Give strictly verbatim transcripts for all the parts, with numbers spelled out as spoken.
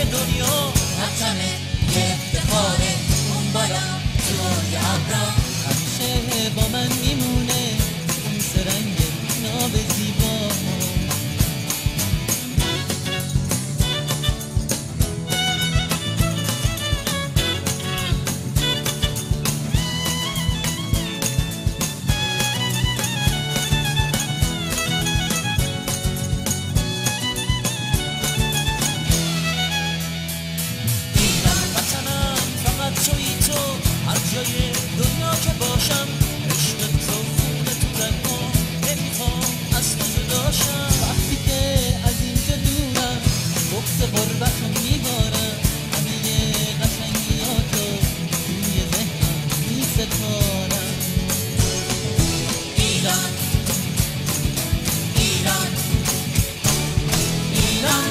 دنیا وطنه یه افتخاره اون بالا توی ابرا همیشه با من میمونه اون سرنگ ناب زیبا جای دنیا که باشم عشق تو خونه تو رگم نمیخوام از تو جداشم وقتی که از اینجا دورم بغض غربتو میبارم همه قشنگیاتو توی ذهنم میسپارم ایران ایران ایران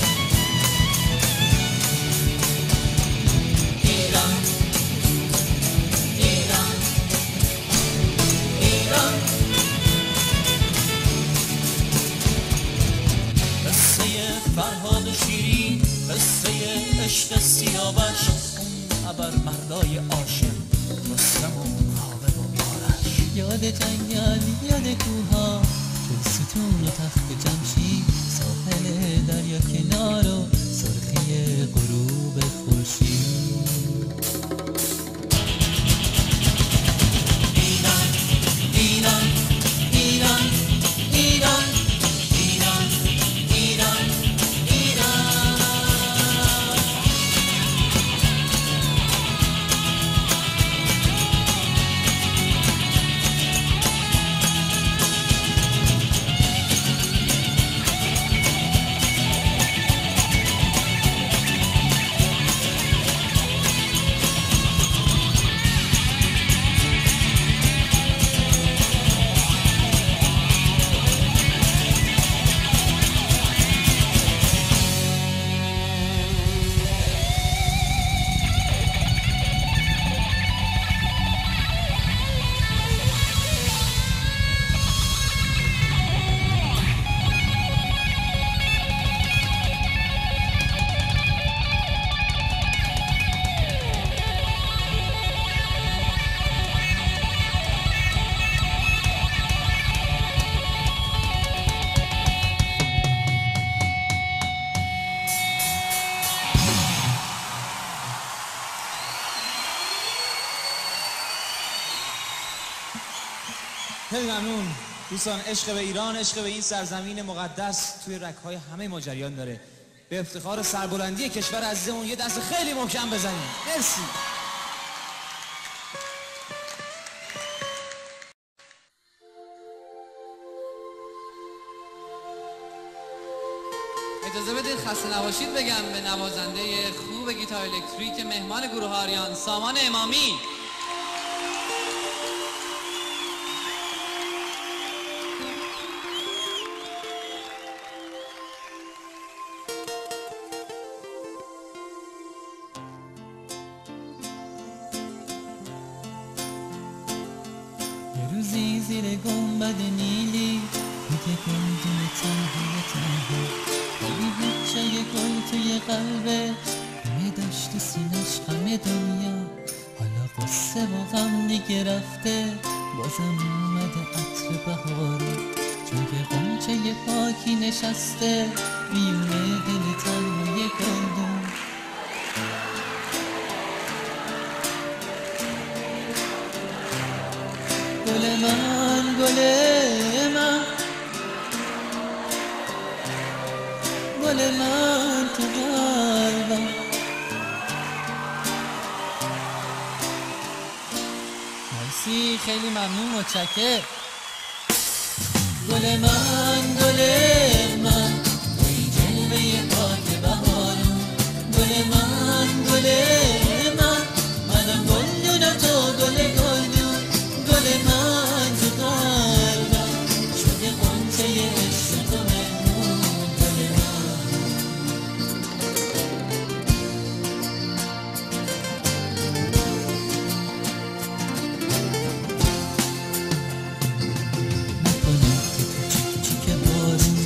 فرهاد شیرین قصه عشق سیاوش اون ابر مردای عاشق رستم و کاوه و آرش یاد جنگل یاد کوها تو ستون و تخت جمشید ساحل دریا کنار و سرخی غروب خورشید ایران ایران ایران ایران خیلی ممنون دوستان. عشق به ایران، عشق به این سرزمین مقدس توی رگ‌های همه ما جریان داره. به افتخار سربلندی کشور عزیزمون یه دست خیلی محکم بزنیم. مرسی. اجازه بدید خسته نباشید بگم به نوازنده خوب گیتار الکتریک مهمان گروه آریان سامان امامی. روزی زیر گنبد نیلی دیگه گلدون تنهای تنها ولی بچه گل توی قلبش همه داشت سینش همه دنیا حالا قصه و غم دیگه رفته بازم اومده عطر بهاره چون که غنچه پاکی نشسته میونه دل تنهای گلدون گل من گل من گل من تو قلبم مرسی خیلی ممنون متشکرم گل من گل من توی جلوه پاک بهارون گل من گل من منم گلدون تو گل گلدون گل من تو قلبم شده غنچه عشق تو مهمون گل من میکنم که تو چیک چیک بارون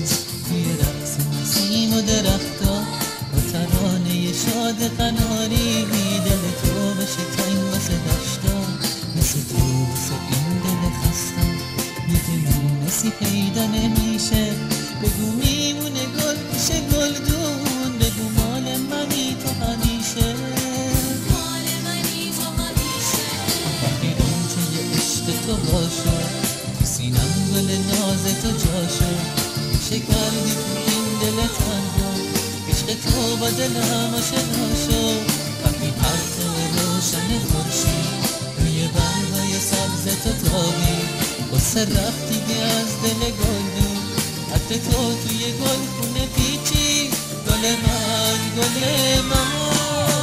تو جاشو میشه کردی تو این دل تنها عشق تو با دلم آشنا شو وقتی پرتو روشن خورشید روی برگای سبز تو تابی واسه رفتی از دل گلدون حتی تو توی گل خونه پیچی گل من گل من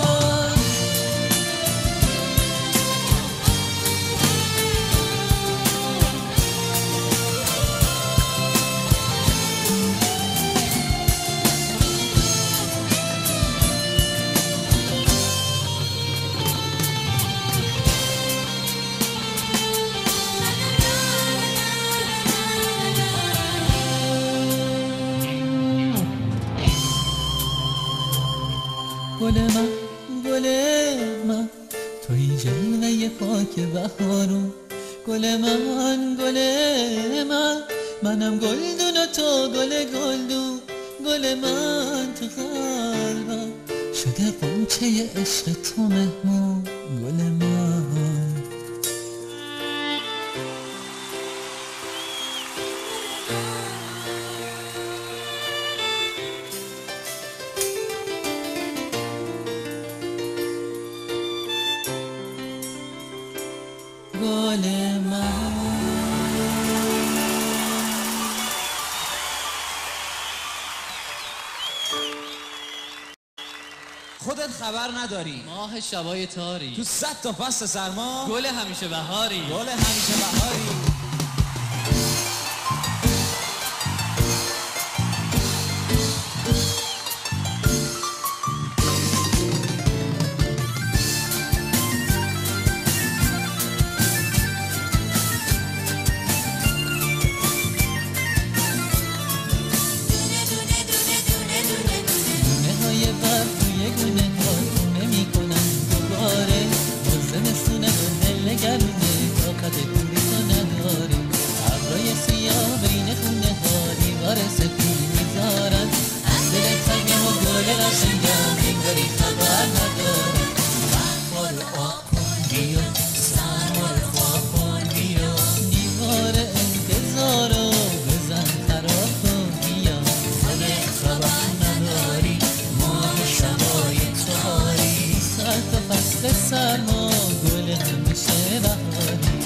گل من گل من توی جلوه پاک بهارون گل من گل من منم گلدون و تو گل گلدون گل من تو قلبم شده قنچه عشق تو مهمون گل من گل من خودت خبر نداری ماه شبای تاری تو صد تا فصل سرما گل همیشه بهاری گل همیشه بهاری سرما گل همیشه بهاری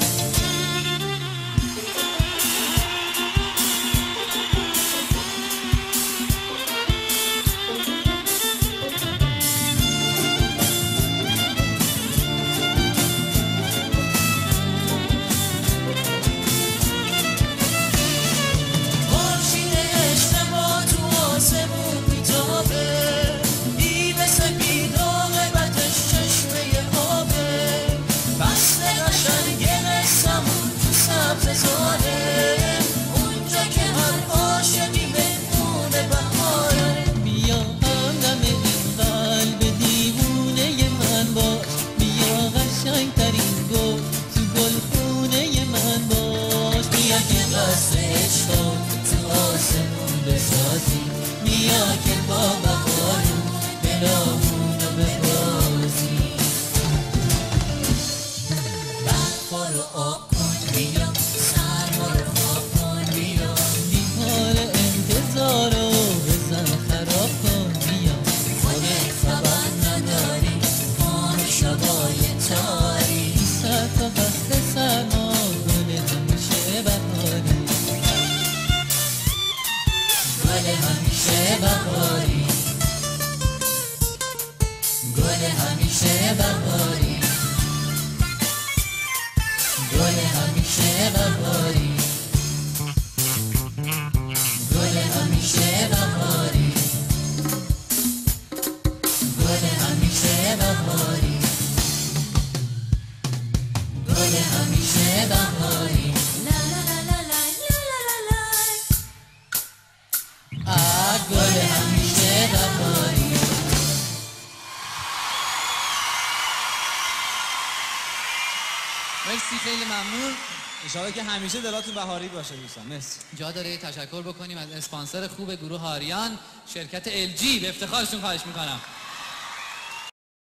خورشید عشق ما تو آسمون میتابه ای به سپید عاقبتش چشمه آبه فصل قشنگ قصه‌مون تو سبز زاره اونجا که هر عاشقی مهمون بهاره بیا همدم این قلب دیوونه من باش بیا قشنگ ترین گل تو گلخونه من باش بیا که قصد عشق تو آسمون بسازی بیا که با بهارون دلامونو ببازی برفا رو آب کن بیا سرما رو خواب کن بیا بیمار انتظار رو بزن خراب کن بیا خودت خبر نداری ماه شبای تاری سر تا فصل سرما گل همیشه بهاری گل همیشه بهاری گل همیشه بهاری گل همیشه بهاری گل همیشه بهاری گل همیشه بهاری گل همیشه بهاری لا لا لا لا لا لا لا آ گل همیشه بهاری مرسی خیلی ممنون. انشاءالله که همیشه دلاتون بهاری باشه دوستان. مرسی. جا داره تشکر بکنیم از اسپانسر خوب گروه آریان شرکت ال جی. به افتخارشون خواهش میکنم.